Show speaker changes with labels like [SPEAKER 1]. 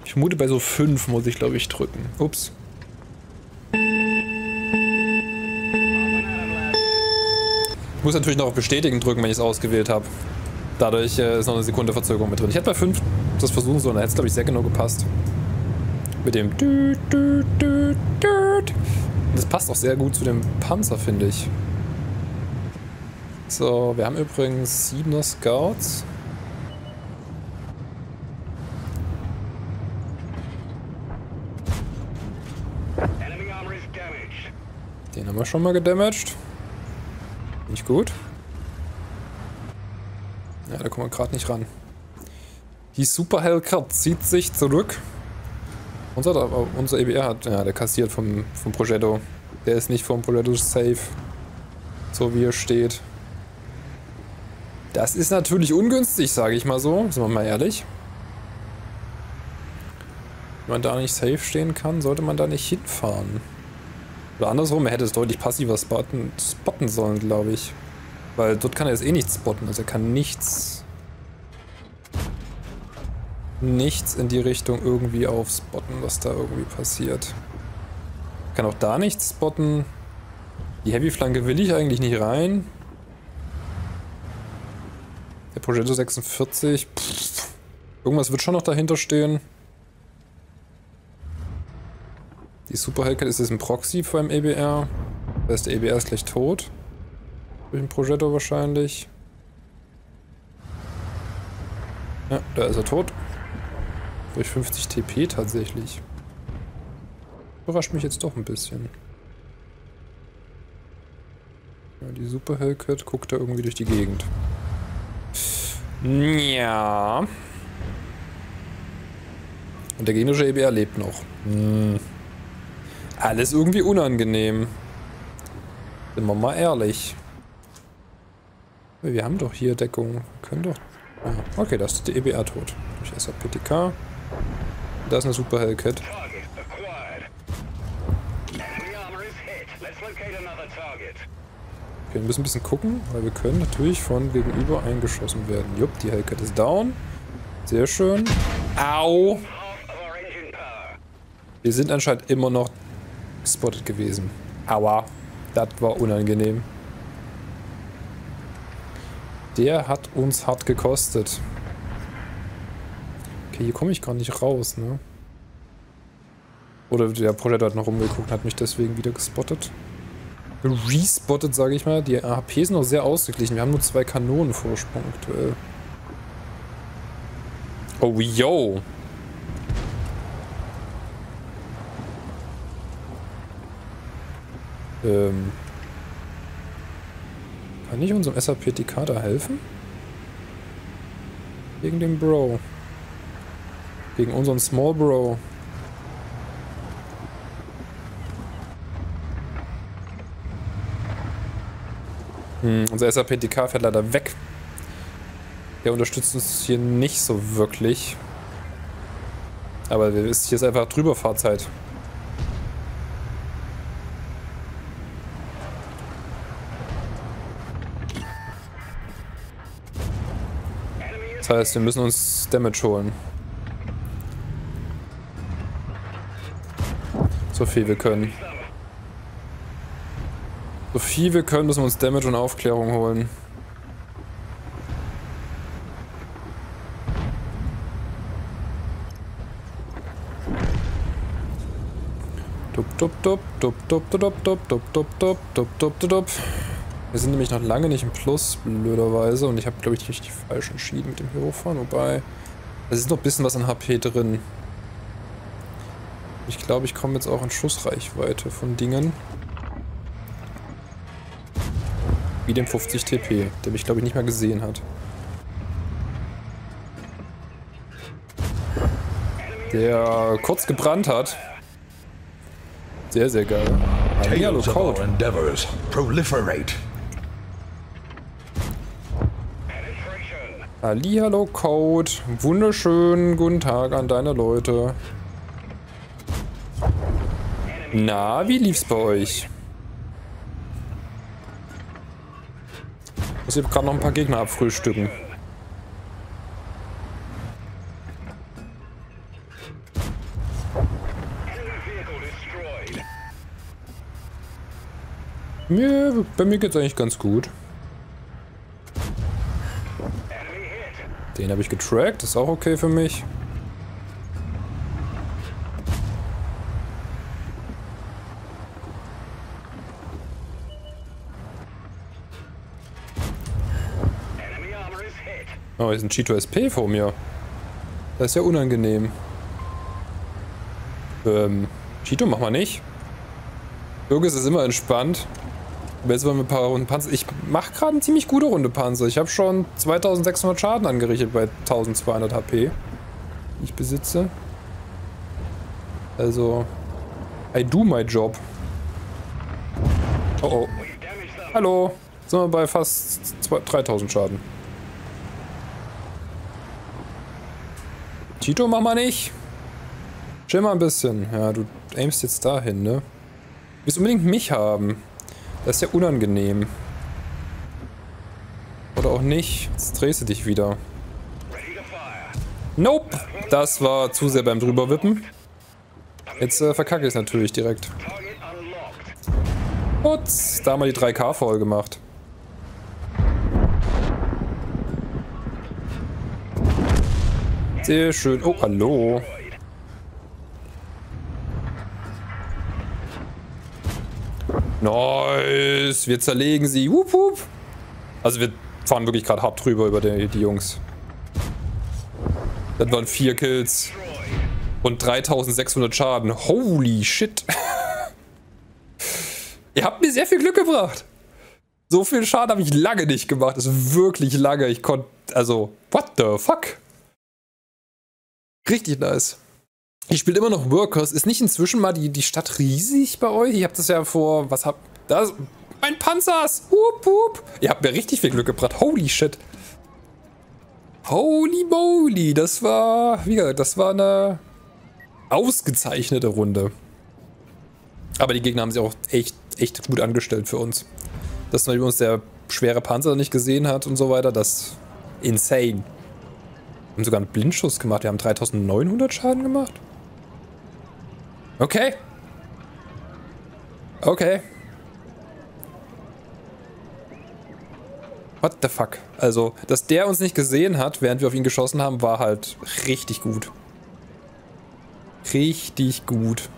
[SPEAKER 1] Ich vermute, bei so 5 muss ich, glaube ich, drücken. Ups. Ich muss natürlich noch auf Bestätigen drücken, wenn ich es ausgewählt habe. Dadurch ist noch eine Sekunde Verzögerung mit drin. Ich hätte bei 5 das versuchen sollen, da hätte es, glaube ich, sehr genau gepasst. Mit dem Düt, Düt, Düt, Düt. Das passt auch sehr gut zu dem Panzer, finde ich. So, wir haben übrigens 7er Scouts. Den haben wir schon mal gedamaged. Nicht gut. Ja, da kommen wir gerade nicht ran. Die Super Hellcat zieht sich zurück. Unser EBR hat, ja, der kassiert vom Progetto. Der ist nicht vom Progetto safe. So wie er steht. Das ist natürlich ungünstig, sage ich mal so. Sind wir mal ehrlich. Wenn man da nicht safe stehen kann, sollte man da nicht hinfahren. Oder andersrum, er hätte es deutlich passiver spotten sollen, glaube ich. Weil dort kann er jetzt eh nichts spotten. Also er kann nichts in die Richtung irgendwie aufspotten, was da irgendwie passiert. Kann auch da nichts spotten. Die Heavy-Flanke will ich eigentlich nicht rein. Der Progetto 46. Pff, irgendwas wird schon noch dahinter stehen. Die Super Hellcat ist jetzt ein Proxy vor dem EBR. Das heißt, der EBR ist gleich tot. Durch den Progetto wahrscheinlich. Ja, da ist er tot. Durch 50 TP tatsächlich. Überrascht mich jetzt doch ein bisschen. Ja, die Super Hellcat guckt da irgendwie durch die Gegend. Ja. Und der gegnerische EBR lebt noch. Alles irgendwie unangenehm. Sind wir mal ehrlich. Wir haben doch hier Deckung. Wir können doch... Ah, okay, da ist der EBR tot. Durch SAPTK. Da ist eine Super Hellcat. Okay, wir müssen ein bisschen gucken, weil wir können natürlich von gegenüber eingeschossen werden. Jupp, die Hellcat ist down. Sehr schön. Au! Wir sind anscheinend immer noch gespottet gewesen. Aua. Das war unangenehm. Der hat uns hart gekostet. Okay, hier komme ich gar nicht raus, ne? Oder der Progetto hat noch rumgeguckt und hat mich deswegen wieder gespottet. Respottet, sage ich mal. Die HP sind noch sehr ausgeglichen. Wir haben nur 2 Kanonenvorsprung aktuell. Oh, yo! Kann ich unserem SAPTK da helfen? Gegen den Bro. Gegen unseren Small Bro. Unser SAPTK fährt leider weg. Der unterstützt uns hier nicht so wirklich. Aber hier ist einfach Drüberfahrzeit. Das heißt, wir müssen uns Damage holen. So viel wir können. So viel wir können, müssen wir uns Damage und Aufklärung holen. Wir sind nämlich noch lange nicht im Plus, blöderweise. Und ich habe, glaube ich, richtig falsch entschieden mit dem Hero fahren. Wobei, es ist noch ein bisschen was an HP drin. Ich glaube, ich komme jetzt auch in Schussreichweite von Dingen. Wie dem 50 TP, der mich, glaube ich, nicht mehr gesehen hat. Der kurz gebrannt hat. Sehr, sehr geil. Hallihallo, Code. Hallihallo, Code. Wunderschönen guten Tag an deine Leute. Na, wie lief's bei euch? Ich muss hier gerade noch ein paar Gegner abfrühstücken. Ja, bei mir geht's eigentlich ganz gut. Den habe ich getrackt, ist auch okay für mich. Oh, hier ist ein Cheeto SP vor mir. Das ist ja unangenehm. Cheeto, mach mal nicht. Logis ist immer entspannt. Aber jetzt wollen wir ein paar Runden Panzer. Ich mache gerade eine ziemlich gute Runde Panzer. Ich habe schon 2600 Schaden angerichtet bei 1200 HP, die ich besitze. Also, I do my job. Oh oh. Hallo. Sind wir bei fast 3000 Schaden. Cheeto, mach mal nicht. Chill mal ein bisschen. Ja, du aimst jetzt dahin, ne? Du willst unbedingt mich haben. Das ist ja unangenehm. Oder auch nicht. Jetzt drehst du dich wieder. Nope. Das war zu sehr beim Drüberwippen. Jetzt verkacke ich es natürlich direkt. Putz. Da haben wir die 3K voll gemacht. Sehr schön. Oh, hallo. Nice. Wir zerlegen sie. Wup, wup. Also wir fahren wirklich gerade hart drüber über die Jungs. Das waren 4 Kills. Und 3600 Schaden. Holy shit. Ihr habt mir sehr viel Glück gebracht. So viel Schaden habe ich lange nicht gemacht. Das ist wirklich lange. Ich konnte... Also, what the fuck? Richtig nice. Ich spiele immer noch Workers. Ist nicht inzwischen mal die Stadt riesig bei euch? Ich habe das ja vor... Was hab... Das... Mein Panzers! Hup, hup. Ihr habt mir richtig viel Glück gebracht. Holy shit. Holy moly. Das war... Wie gesagt, das war eine... ausgezeichnete Runde. Aber die Gegner haben sich auch echt gut angestellt für uns. Dass man uns der schwere Panzer nicht gesehen hat und so weiter, das... Insane. Wir haben sogar einen Blindschuss gemacht. Wir haben 3900 Schaden gemacht. Okay. Okay. What the fuck? Also, dass der uns nicht gesehen hat, während wir auf ihn geschossen haben, war halt richtig gut. Richtig gut.